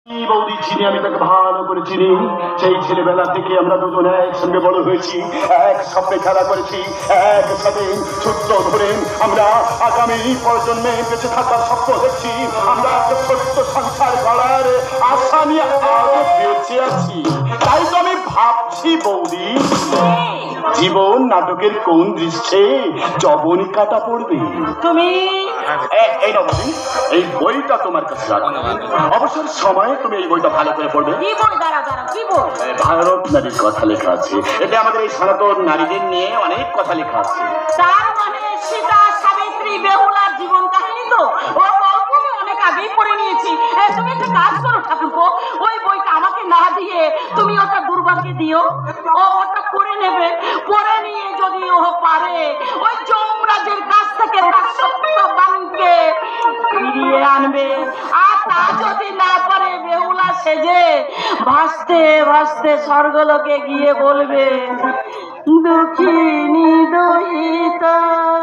বৌদি চিনি, আমি তাকে ভালো করে চিনি। সেই ছেলেবেলা থেকে আমরা দুজন একসঙ্গে বড় হয়েছি, এক স্বপ্নে খেলা করেছি, একসাথে সূত্র ধরে আমরা আগামী প্রজন্মে বেঁচে থাকার স্বপ্ন দেখছি। আমরা একটা ছোট্ট সংসার গড়ার আশা নিয়ে আরো বেঁচে আছি। তাই তো আমি ভাবছি বৌদি, জীবন নাটকের কোন দৃশ্যে যবন কাটা পড়বে। তুমি এই না বৌদি, এই বইটা তোমার কাছে রাখো। অবসর সময়ে তুমি এই বইটা ভালো করে পড়বে। কি বই? দাঁড়া দাঁড়া, কি বই? ভারত নারীর কথা লেখা আছে। এতে আমাদের এই সনাতন নারীদের নিয়ে অনেক কথা লেখা আছে। তার মানে সীতা, সাবিত্রী, বেহুলার জীবন কাহিনী তো? ও গল্প আমি অনেক আগেই পড়ে নিয়েছি। তুমি একটা কাজ করো ঠাকুরপো, ওই বইটা আমাকে না দিয়ে তুমি ওটা দুর্গাকে দিও। ও ওটা পড়ে নেবে, পড়ে নিয়ে যদি ও পারে ওই যমরাজের কাছ থেকে তার সত্যবানকে ফিরিয়ে আনবে। আর তা যদি না পারে বেহুলা সেজে ভাসতে ভাসতে স্বর্গলোকে গিয়ে বলবে, দুঃখিনী দহিতা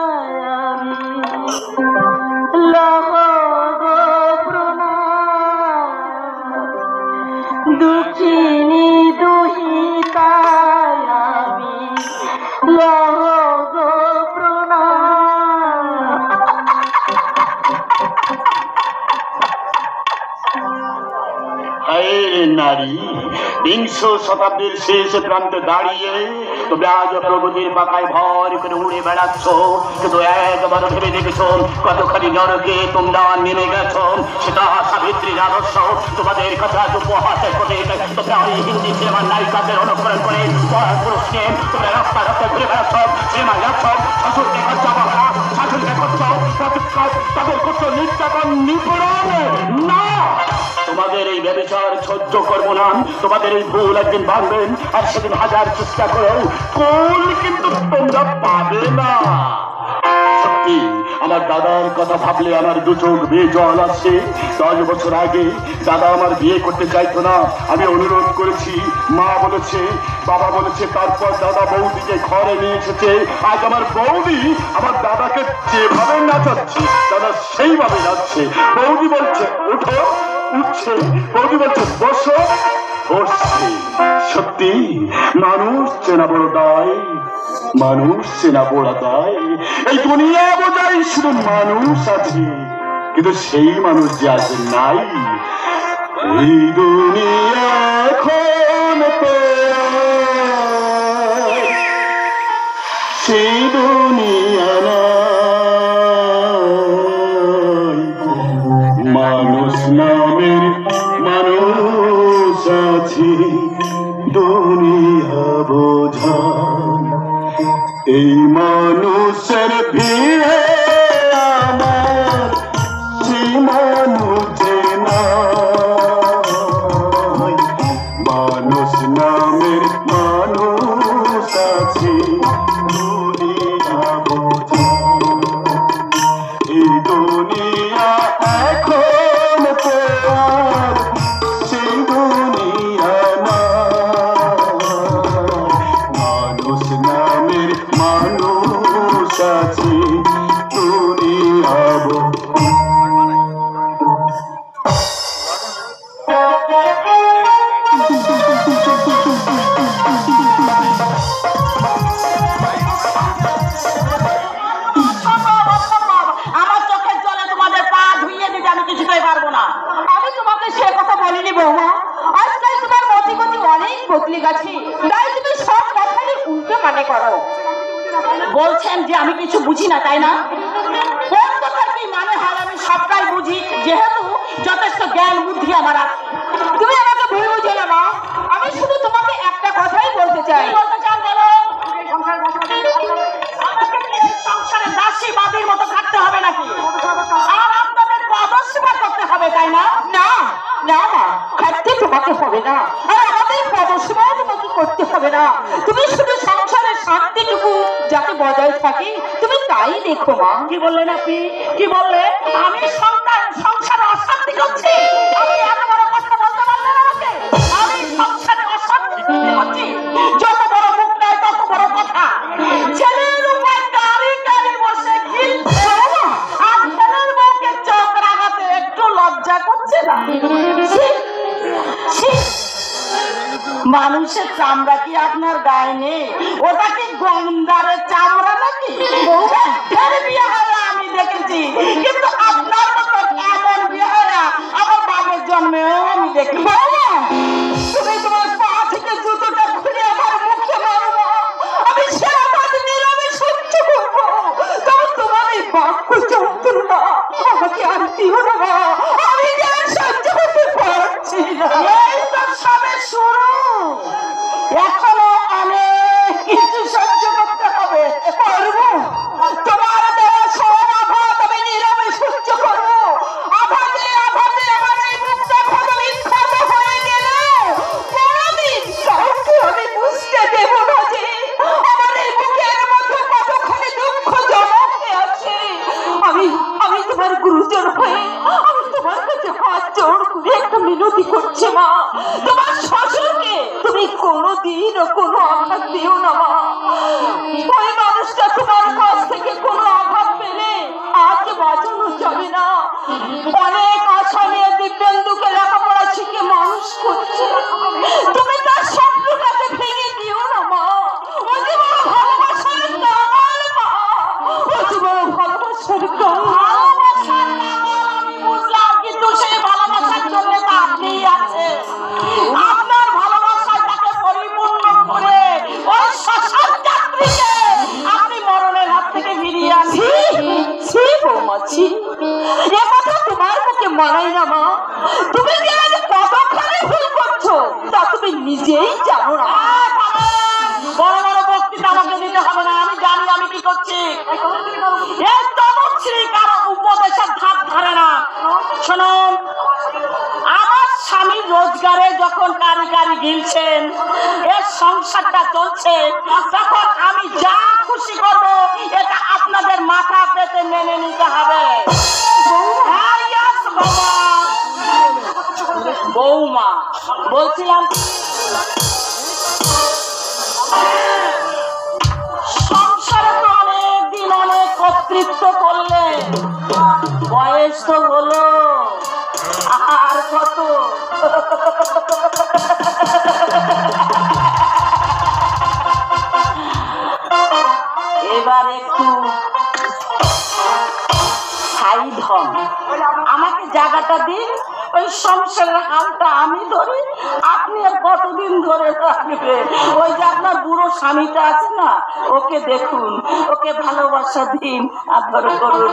লহ গো প্রণাম, দুঃখিনী দুহিতা আমি লহ গো প্রণাম। হায় নারী, বিংশ শতাব্দীর শেষ প্রান্তে দাঁড়িয়ে তুমি আজ প্রগতির পাকায় ভর করে উড়ে বেড়াচ্ছ, কিন্তু একবার ভেবে দেখেছ কতখানি নরকে তোমরা নেমে গেছ। সেটা সাবিত্রীর আদর্শ তোমাদের কাছে আজ উপহাসের করে। তোমরা ওই হিন্দি সিনেমার নায়িকাদের অনুকরণ করে পুরুষ নিয়ে তোমরা রাস্তা রাস্তায় ঘুরে বেড়াচ্ছ, সিনেমায় যাচ্ছ, শাশুড়কে করছো বাবা, শাশুড়কে করছো, তাদের করছো নির্যাতন, নিপীড়ন। না, তোমাদের এই ব্যবচার সহ্য করবো না। তোমাদের এই ভুল একদিন ভাঙবেন, আর সেদিন হাজার চেষ্টা করেও কোন কিন্তু তোমরা পাবে না। সত্যি আমার দাদার কথা ভাবলে আমার দু চোখ বেয়ে জল আসে। 10 বছর আগে দাদা আমার বিয়ে করতে চাইতো না। আমি অনুরোধ করেছি, মা বলেছে, বাবা বলেছে, তারপর দাদা বৌদিকে ঘরে নিয়ে এসেছে। আজ আমার বৌদি আমার দাদাকে যেভাবে নাচাচ্ছে, দাদা সেইভাবে যাচ্ছে। বৌদি বলছে উঠো, উঠছে। বৌদি বলছে বসো, বসছে। সত্যি মানুষ চেনা বড় দায়, মানুষ চেনা বড় দায়। এই দুনিয়া বোঝাই শুধু মানুষ আছে, কিন্তু সেই মানুষ যে আছে নাই। এই দুনিয়া এখন সেই দুনিয়া মানুষ নামের মানুষ আছে, দুনিয়া বোঝা এই মানুষের ভিড়ে আমার সেই মানুষ না। মানুষ নামের মানুষ আছে, দুনিয়া বোঝা এই দুনিয়া এখন তোমার সেই দুনিয়া না। মানুষ নামের মানুষ আছে, দুনিয়া বলছেন যে আমি কিছু বুঝি না, তাই না? কোন কথার কি মানে হয় আমি সবটাই বুঝি, যেহেতু যথেষ্ট জ্ঞান বুদ্ধি আমার আছে। তুমি আমাকে ভুল বুঝো না মা, আমি শুধু তোমাকে একটা কথাই বলতে চাই। বলতে চান বলো। সংসারে দাসী বাদীর মতো থাকতে হবে নাকি? আর আপনাদের পদসেবা করতে হবে, তাই না? না না মা, খাটতে তোমাকে হবে না, আর আমাদের পদসেবা তোমাকে করতে হবে না। তুমি শুধু সংসারের শান্তিটুকু যাতে বজায় থাকে তুমি তাই দেখো মা। কি বললেন আপনি? কি বললেন? আমি সংসারে অশান্তি করছি? আপনি এত বড় কথা বলতে পারলেন আমাকে? আমি সংসারে অশান্তি করছি? যত বড় মুখ নয় তত বড় কথা। ছেলের উপর গাড়ি গাড়ি বসে গিলছে, আর ছেলের বউকে চোখ রাগাতে একটু লজ্জা করছে না? মানুষের চামড়া কি আপনার গায়ে নেই? ওটা কি গন্ডারের চামড়া নাকি? বিয়ে হয় আমি দেখেছি, কিন্তু আপনার মতো এমন বিয়ে হয় না আমার বাবার জন্মেও আমি দেখি। তুমি তোমার পা থেকে জুতোটা খুলে আমার মুখে মারবো, আমি সারা রাত নীরবে সহ্য করবো, তবে তোমার এই বাক্য যন্ত্রণা আমাকে আর দিও না মা, আমি আর সহ্য করতে পারছি না। এই তো সবে শুরু, এখনো অনেক কিছু সহ্য করতে হবে। পারবো তোমার দেওয়া সব আঘাত আমি নীরবে সহ্য করবো। আঘাতে আঘাতে আমার এই মুখটা ক্ষত বিক্ষত হয়ে গেল, কোনদিন কাউকে আমি বুঝতে দেব না যে আমার এই বুকের মধ্যে কতখানি দুঃখ জমা হয়ে আছে। আমি আমি তোমার গুরুজন হয়ে আমি তোমার কাছে হাত জোড় করে একটা মিনতি করছি মা, তোমার শ্বশুরকে তুমি কোনোদিন কোনো আঘাত দিও না মা। ওই মানুষটা তোমার কাছ থেকে কোনো আঘাত পেলে আজ বাঁচানো যাবে না। অনেক আশা নিয়ে দিব্যেন্দুকে লেখাপড়া শিখে মানুষ করছে, তুমি তার স্বপ্নটাকে ভেঙে দিও না মা। ও যে বড় ভালোবাসার কামাল মা, ও যে বড় ভালোবাসার কামাল। আমি বুঝলাম, কিন্তু সেই ভালোবাসার জন্য তো আপনিই আছে। আপনার ভালোবাসায় তাকে পরিপূর্ণ করে ওই শ্মশান যাত্রীকে আপনি মরণের হাত থেকে ফিরিয়ে আনছি। বৌমা ছি, এ কথা তোমার মুখে মানাই না মা। তুমি যে আজ কতখানি ভুল করছো তা তুমি নিজেই জানো না। বড় বড় বক্তৃতা আমাকে দিতে হবে না, আমি জানি আমি কি করছি। এই তমশ্রী কারো উপদেশের ধার ধারে না। শুনুন, আমার স্বামী রোজগারে যখন কারি কারি গিলছেন, এর সংসারটা চলছে, তখন আমি যা খুশি করব এটা আপনাদের মাথা পেতে মেনে নিতে হবে। হ্যাঁ, yes, বাবা। বৌমা বলছিলাম, সংসারে তো অনেকদিন অনেক কর্তৃত্ব করলে, বয়স তো হলো আর কত। এবার একটু সাইড হন, আমাকে জায়গাটা দিন, ওই সংসারের হালটা আমি ধরি, আপনি আর কতদিন ধরে রাখবে। ওই যে আপনার বুড়ো স্বামীটা আছে না, ওকে দেখুন, ওকে ভালোবাসা দিন, আদর করুন।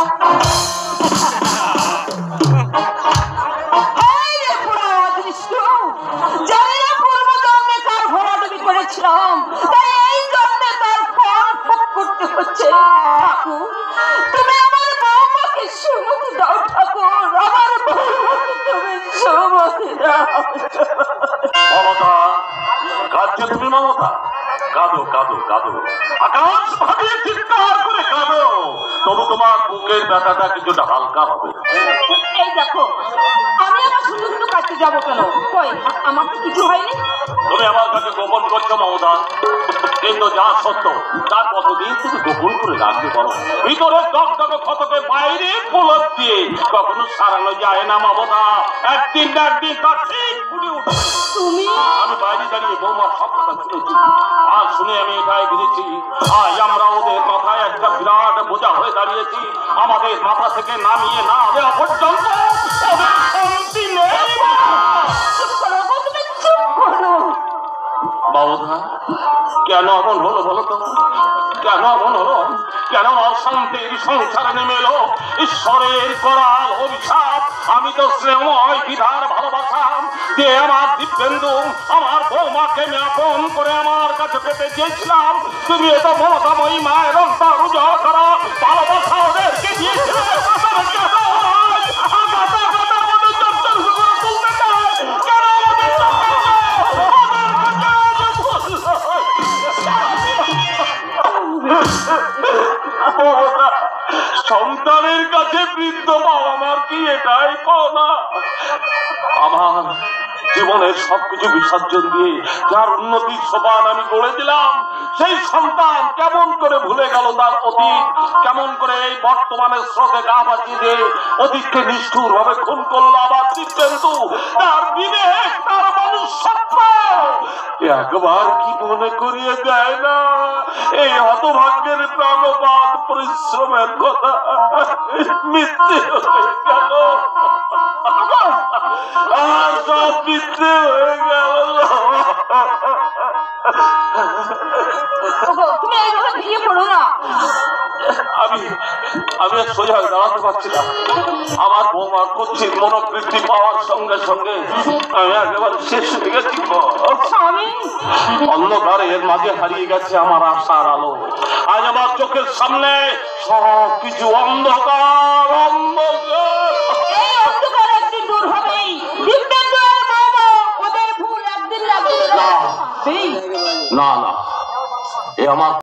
করেছিলাম তাই এই জন্মে তার ফল ভোগ করতে হচ্ছে। ঠাকুর, তুমি আমার বৌমাকে সুমতি দাও ঠাকুর, আমার বৌমাকে তুমি সুমতি দাও। মমতা, কাঁদছো তুমি মমতা? কাঁদো কাঁদো কাঁদো, আকাশ ভাবিয়ে চিৎকার করে কাঁদো, তবু তোমার বুকের ব্যথাটা কিছুটা হালকা হবে। এই দেখো, আমি আমার শুধু শুধু কাটতে যাবো কেন? কই, আমার তো কিছু হয়নি। তুমি আমার কাছে গোপন করছো মমতা, কিন্তু যা সত্য তার কতদিন তুমি গোপন করে রাখতে পারো? ভিতরে টকটকে ক্ষতকে বাইরে পোলক দিয়ে কখনো সারানো যায় না মমতা। একদিন না একদিন তার ঠিক ফুটে উঠবে। তুমি? আমি বাইরে দাঁড়িয়ে বৌমার সব কথা শুনেছি, আর শুনে আমি এটাই বুঝেছি আজ আমরা ওদের মাথায় একটা বিরাট বোঝা হয়ে দাঁড়িয়েছি। আমাদের মাথা থেকে নামিয়ে না দেওয়া পর্যন্ত ওদের শান্তি নেই। বাবুধা, কেন এমন হলো বলো তো? কেন এমন হলো? কেন অশান্তির সংসারে নেমে এলো ঈশ্বরের করাল অভিশাপ? আমি তো শ্রেময় বিধার ভালোবাসাম যে আমার দিব্যেন্দু আমার বৌমাকে আমি আপন করে আমার কাছে পেতে চেয়েছিলাম। তুমি এত মমতাময়ী মায়ের অন্তর উজাড় করা ভালোবাসা ওদেরকে দিয়েছিলে। সন্তানের কাছে বৃদ্ধ বাবা মার কি এটাই পাওনা? আমার জীবনের সবকিছু বিসর্জন দিয়ে যার উন্নতির সোপান আমি গড়ে দিলাম, সেই সন্তান কেমন করে ভুলে গেল তার অতীত? কেমন করে এই বর্তমানের স্রোতে গা বাঁচিয়ে দিয়ে অতীতকে নিষ্ঠুর ভাবে খুন করলো? আবার কিন্তু তার বিবেক, তার মনুষ্যত্ব একবার কি মনে করিয়ে দেয় না এই হতভাগ্যের প্রাণপাত পরিশ্রমের কথা মিথ্যে হয়ে গেল, আর সব মিথ্যে হয়ে গেল। তুমি এইভাবে ভেঙে পড়ো না। আমি আর সোজা দাঁড়াতে পারছি না। আমার বৌমার কুচ্ছিত মনোবৃত্তি পাওয়ার সঙ্গে সঙ্গে আমি একেবারে শেষ হয়ে গেছি। স্বামী, অন্ধকারে এর মাঝে হারিয়ে গেছে আমার আশার আলো। আজ আমার চোখের সামনে সব কিছু অন্ধকার অন্ধকার। এই অন্ধকার একদিন দূর হবেই। দিব্যেন্দু আর বৌমা ওদের ভুল একদিন লাগবে। না না, এ আমার